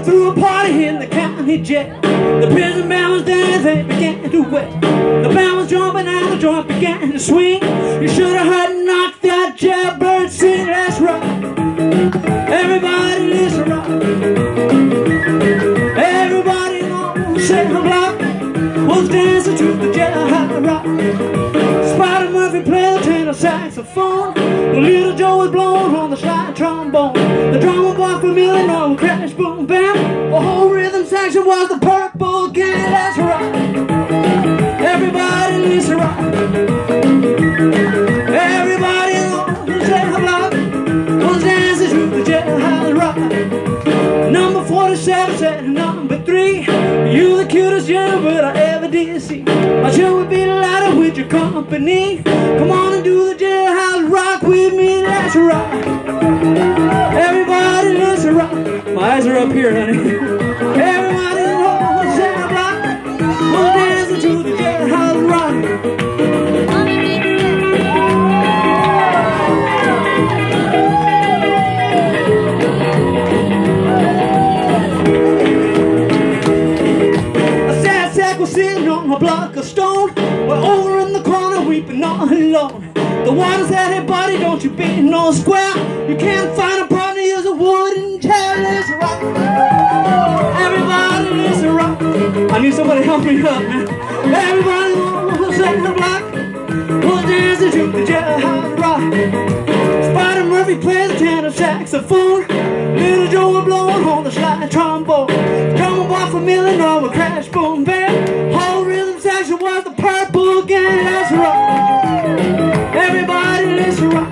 threw a party in the county jet. The prison band was dancing, they began to wet. The band was jumping and the joint began to swing. You should have heard knock that jailbird sing. That's right. Everybody listen rock. Everybody on the second block was dancing to the jailhouse rock. Spider Murphy played the tenor saxophone. The little Joe was blowing on the slide trombone. The drummer boy from Illinois would crash, boom, bam. The whole rhythm section was the Purple Gang. That's right. Everybody listen rock. Everybody on the second block was dancing to the jailhouse rock. Number 47 said number 3, you the cutest jailbird I ever did see. I sure would be delighted with your company. Come on and do the jailhouse rock with me. That's right. Everybody listen rock. My eyes are up here, honey. Everybody on the second block was dancing to the jailhouse rock. Sitting on a block of stone, we're over in the corner weeping all alone. The one said, hey buddy, don't you be no square. You can't find a partner, use a wooden chair. Listen rock. Everybody listen rock. I need somebody to help me up, man. Everybody on the second block was dancing to the jailhouse rock. Spider Murphy played the tenor saxophone. Little Joe was blowing on the slide trombone. The drummer boy from Illinois would crash, boom, bam. Whole rhythm section was the Purple Gang. That's right. Everybody listen rock.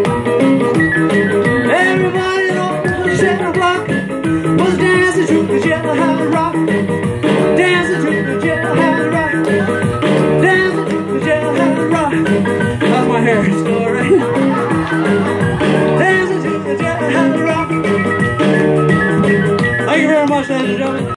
Everybody on the second block was dancing to the jailhouse rock. Dancing to the jailhouse rock. Dancing to the jailhouse rock. How's my hair?